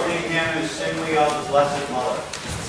worshiping Him and sing we of the Blessed Mother.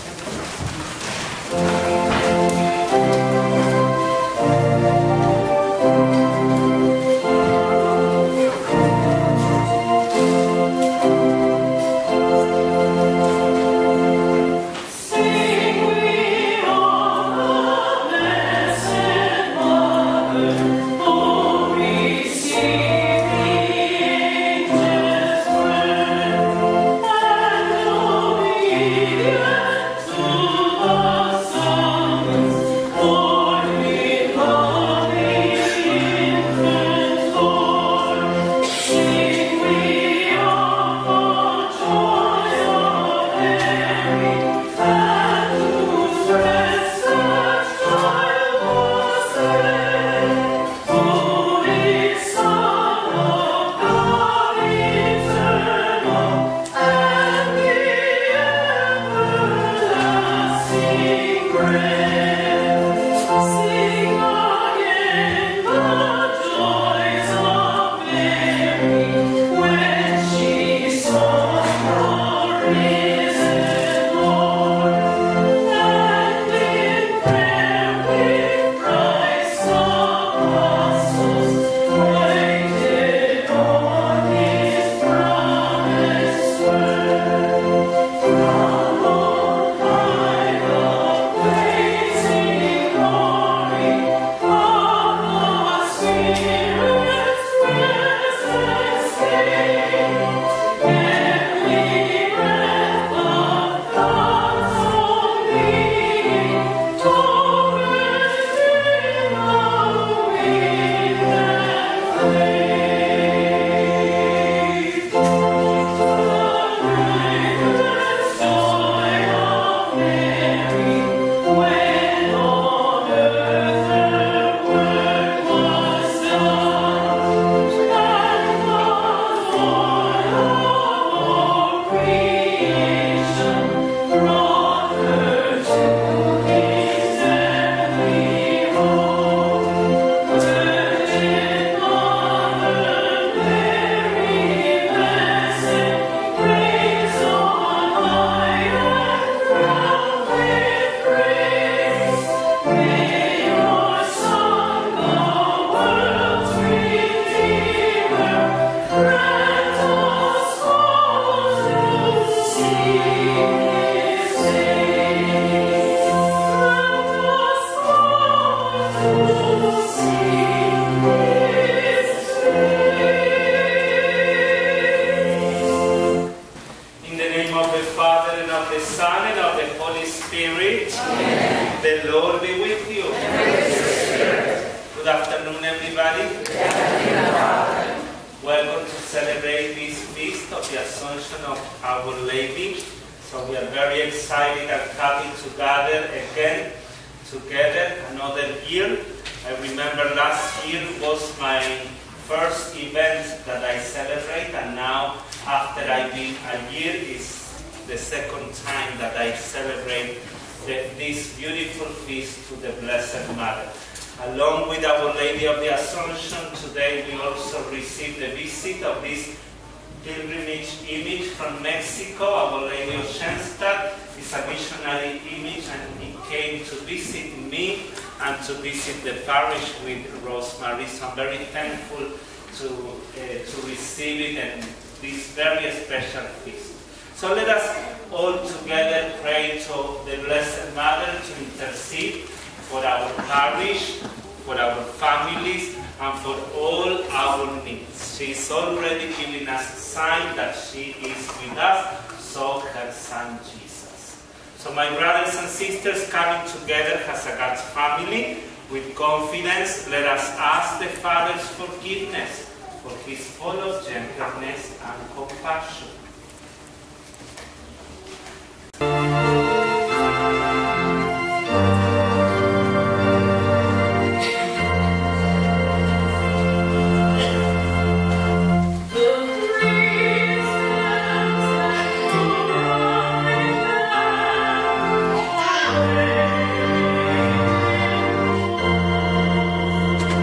To receive it and this very special feast. So let us all together pray to the Blessed Mother to intercede for our parish, for our families, and for all our needs. She is already giving us a sign that she is with us, so her Son Jesus. So my brothers and sisters, coming together as a God's family, with confidence, let us ask the Father's forgiveness for His full of gentleness and compassion.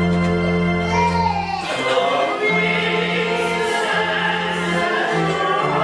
Oh,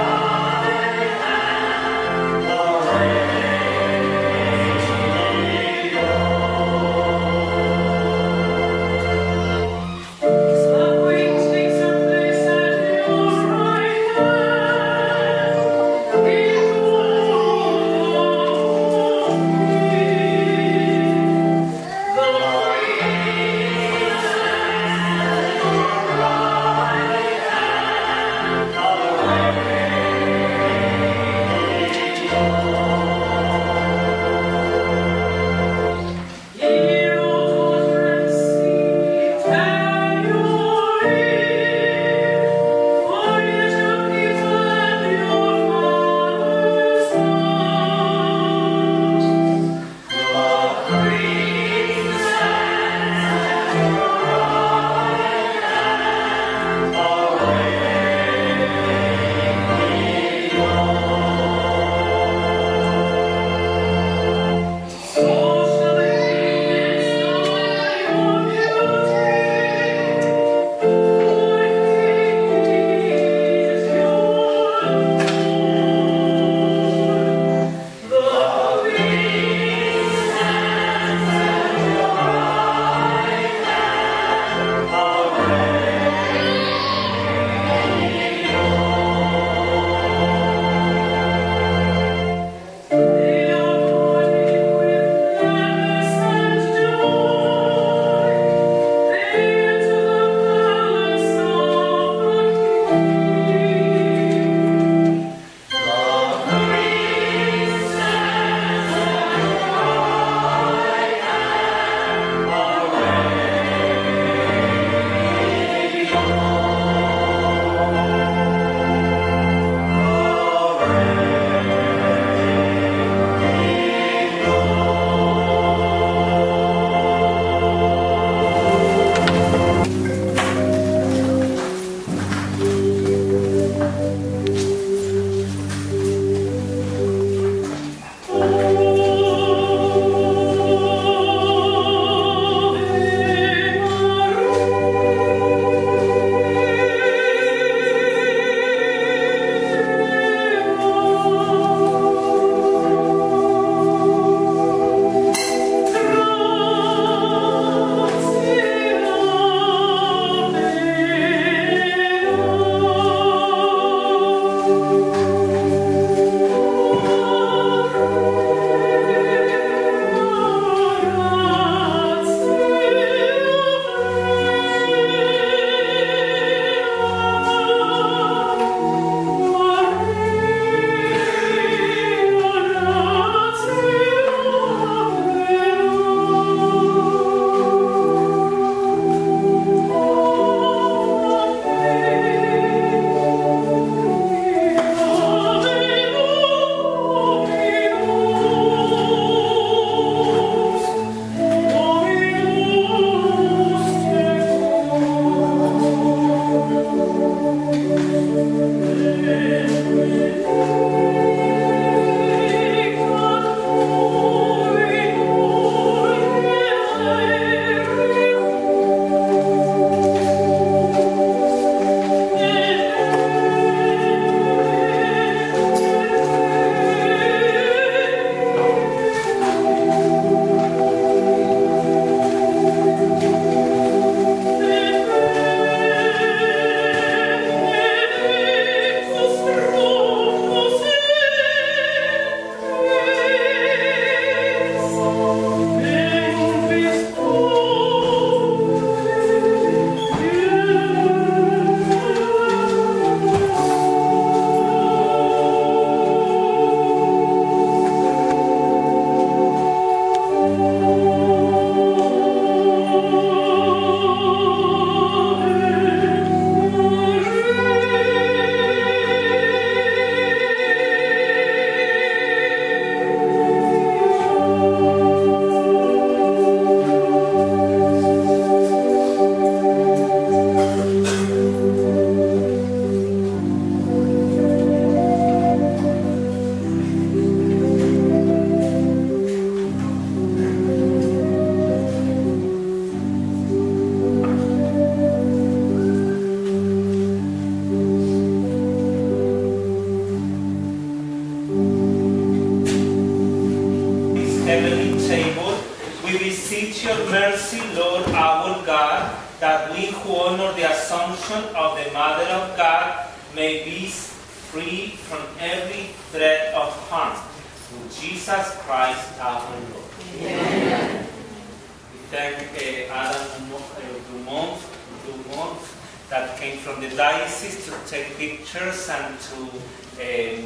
table, we beseech your mercy, Lord our God, that we who honor the Assumption of the Mother of God may be free from every threat of harm. Through Jesus Christ our Lord. Amen. We thank Adam Dumont that came from the diocese to take pictures and to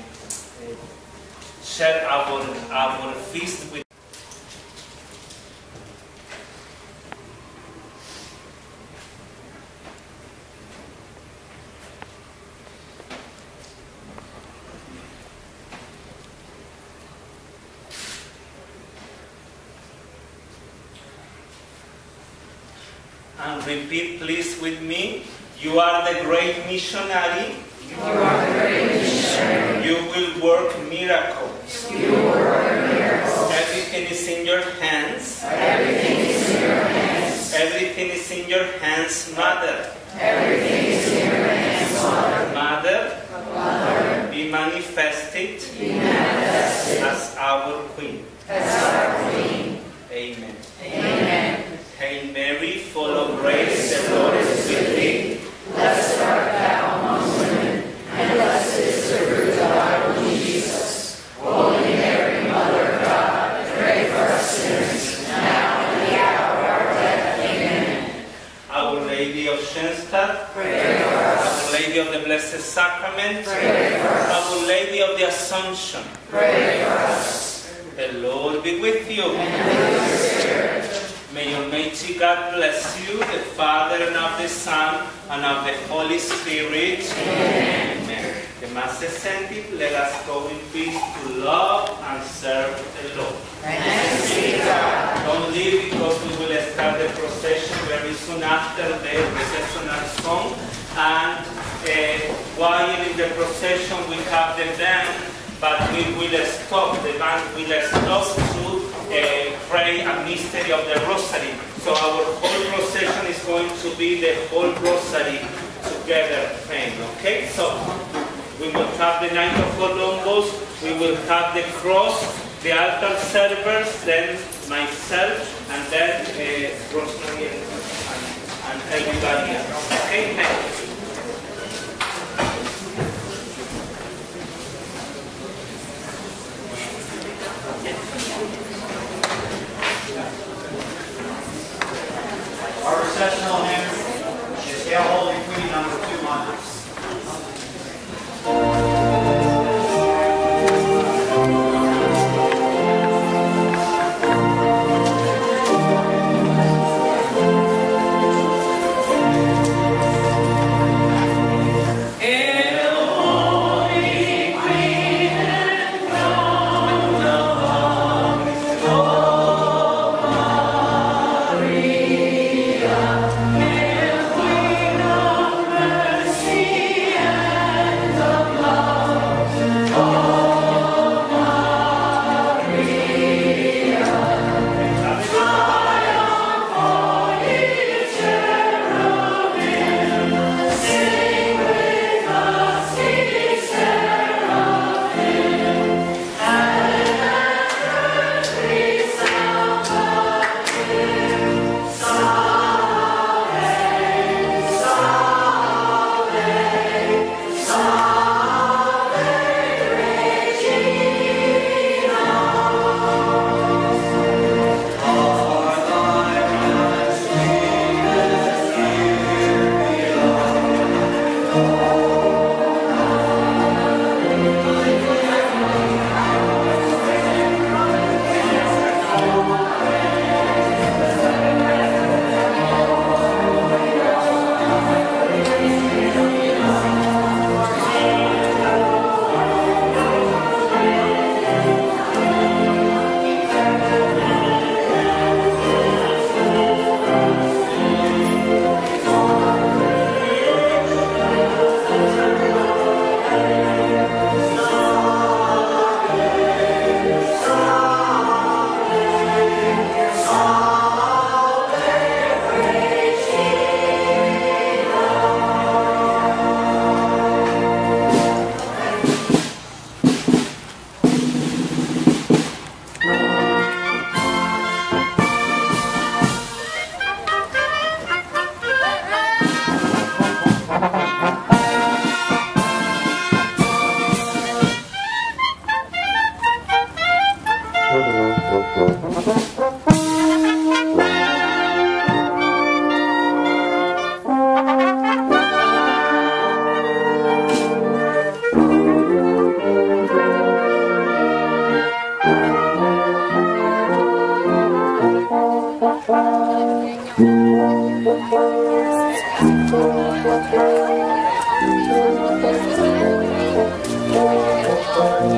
share our feast with. And repeat please with me. You are the great missionary. You are the great missionary. You will work miracles. You will work miracles. Everything is in your hands. Everything is in your hands. Everything is in your hands, Mother. Everything is in your hands, Mother. Mother, Mother, be manifested, as our Queen. as our Queen. Amen. Amen. Hail Mary, full of grace, the Lord is with thee. Blessed art thou among women, and blessed is the fruit of thy womb, Jesus. Holy Mary, Mother of God, pray for us sinners, now and at the hour of our death. Amen. Our Lady of Schoenstatt, Pray for us. Our Lady of the Blessed Sacrament, Pray for us. Our Lady of the Assumption, Pray for us. the Lord be with you. And with your spirit. May Almighty God bless you, the Father and of the Son and of the Holy Spirit. Amen. Amen. The Mass is ended. Let us go in peace to love and serve the Lord. Thanks be to God. Don't leave because we will start the procession very soon after the processional song. And while in the procession we have the band, but we will stop, the band will stop to pray a mystery of the Rosary. So our whole procession is going to be the whole Rosary together praying, okay? So we will have the Night of Columbus, we will have the cross, the altar servers, then myself, and then Rosemary and everybody else. Okay, thank you. Our recessional hymn is Hail Holy Queen, number 200. Amen.